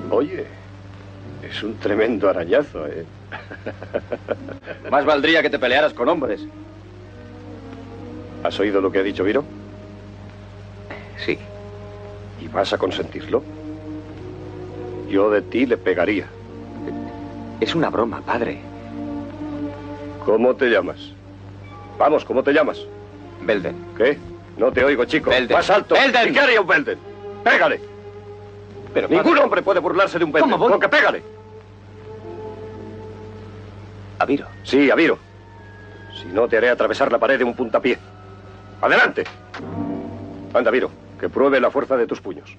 Oye, es un tremendo arañazo, ¿eh? Más valdría que te pelearas con hombres. ¿Has oído lo que ha dicho Viro? Sí. ¿Y vas a consentirlo? Yo de ti le pegaría. Es una broma, padre. ¿Cómo te llamas? Vamos, ¿cómo te llamas? Belden. ¿Qué? No te oigo, chico. Belden. ¡Más alto! ¡Belden! ¿Y qué haría un Belden? ¡Pégale! Pero Ningún padre... hombre puede burlarse de un Belden. ¿Cómo voy? ¡Porque pégale! ¿A Viro? Sí, a Viro. Si no, te haré atravesar la pared de un puntapié. ¡Adelante! Anda, Viro, que pruebe la fuerza de tus puños.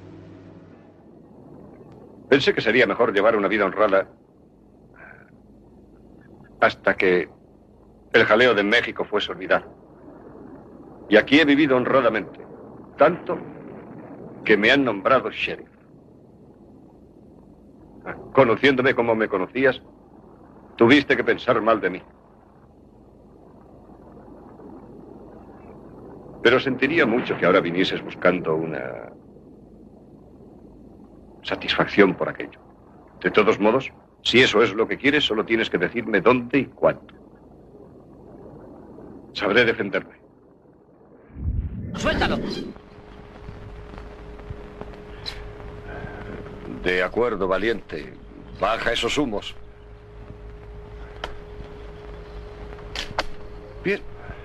Pensé que sería mejor llevar una vida honrada hasta que el jaleo de México fuese olvidado. Y aquí he vivido honradamente, tanto que me han nombrado sheriff. Conociéndome como me conocías, tuviste que pensar mal de mí. Pero sentiría mucho que ahora vinieses buscando una satisfacción por aquello. De todos modos, si eso es lo que quieres, solo tienes que decirme dónde y cuándo. Sabré defenderme. ¡Suéltalo! De acuerdo, valiente. Baja esos humos. Bien.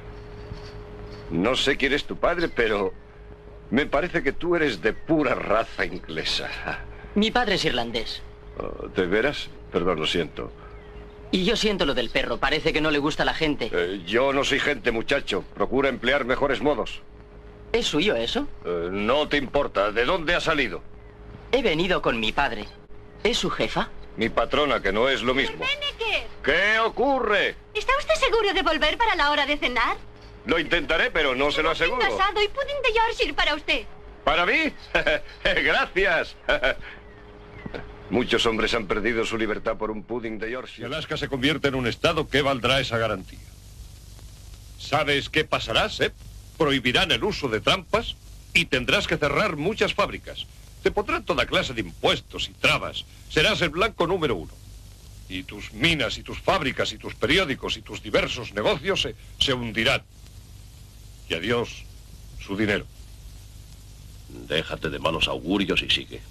No sé quién es tu padre, pero me parece que tú eres de pura raza inglesa. Mi padre es irlandés. Oh, ¿de veras? Perdón, lo siento. Y yo siento lo del perro. Parece que no le gusta a la gente. Yo no soy gente, muchacho. Procura emplear mejores modos. ¿Es suyo eso? No te importa. ¿De dónde ha salido? He venido con mi padre. ¿Es su jefa? Mi patrona, que no es lo mismo. Benneker, ¿Qué ocurre? ¿está usted seguro de volver para la hora de cenar? Lo intentaré, pero no se lo aseguro. Tengo asado y pudding de Yorkshire para usted. ¿Para mí? Gracias. Muchos hombres han perdido su libertad por un pudding de Si Yorkshire. Alaska se convierte en un estado, ¿qué valdrá esa garantía? ¿Sabes qué pasará, Sep? Prohibirán el uso de trampas y tendrás que cerrar muchas fábricas. Te pondrán toda clase de impuestos y trabas. Serás el blanco número 1. Y tus minas y tus fábricas y tus periódicos y tus diversos negocios se hundirán. Y adiós, su dinero. Déjate de malos augurios y sigue.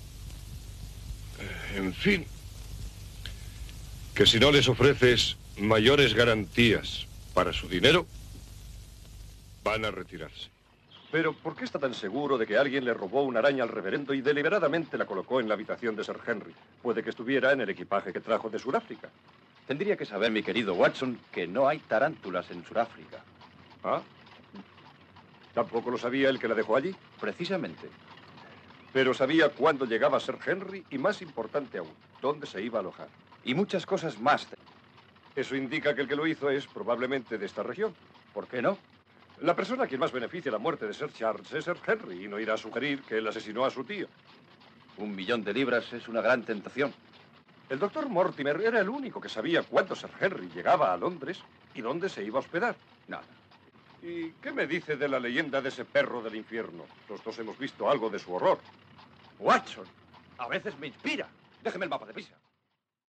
En fin, que si no les ofreces mayores garantías para su dinero, van a retirarse. Pero, ¿por qué está tan seguro de que alguien le robó una araña al reverendo y deliberadamente la colocó en la habitación de Sir Henry? Puede que estuviera en el equipaje que trajo de Sudáfrica. Tendría que saber, mi querido Watson, que no hay tarántulas en Sudáfrica. ¿Ah? ¿Tampoco lo sabía el que la dejó allí? Precisamente. Pero sabía cuándo llegaba Sir Henry y, más importante aún, dónde se iba a alojar. Y muchas cosas más. Eso indica que el que lo hizo es probablemente de esta región. ¿Por qué no? La persona a quien más beneficia la muerte de Sir Charles es Sir Henry y no irá a sugerir que él asesinó a su tío. 1 millón de libras es una gran tentación. El doctor Mortimer era el único que sabía cuándo Sir Henry llegaba a Londres y dónde se iba a hospedar. Nada. ¿Y qué me dice de la leyenda de ese perro del infierno? Los dos hemos visto algo de su horror. Watson, a veces me inspira. Déjeme el mapa de prisa.